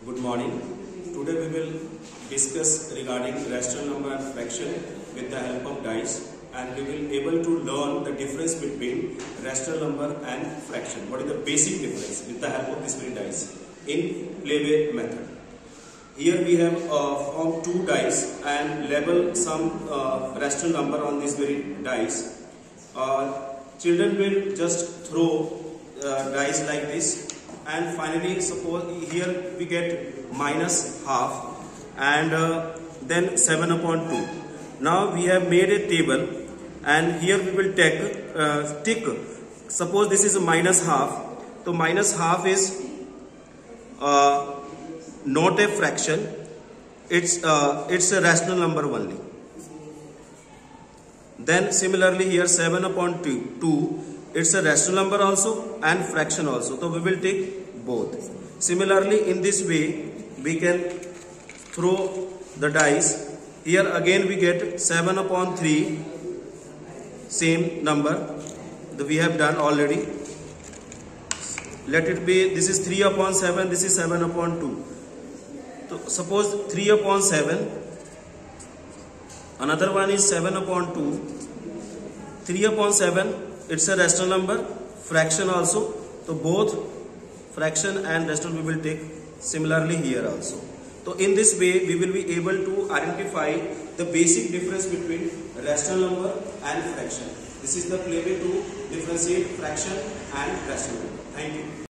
Good morning. Today we will discuss regarding rational number and fraction with the help of dice, and we will able to learn the difference between rational number and fraction. What is the basic difference with the help of this very dice in playway method. Here we have formed two dice and label some rational number on this very dice. Children will just throw dice like this, and finally suppose here we get minus half and then 7 upon 2. Now we have made a table, and here we will take tick. Suppose this is a minus half, so minus half is not a fraction, it's a rational number only. Then similarly here 7 upon 2, it's a rational number also and fraction also, so we will take both. Similarly in this way we can throw the dice. Here again we get 7 upon 3, same number that we have done already. Let it be, this is 3 upon 7, this is 7 upon 2. So suppose 3 upon 7, another one is 7 upon 2, 3 upon 7, it's a rational number, fraction also, so both fraction and rational we will take. Similarly here also. So in this way we will be able to identify the basic difference between rational number and fraction. This is the playway to differentiate fraction and rational number. Thank you.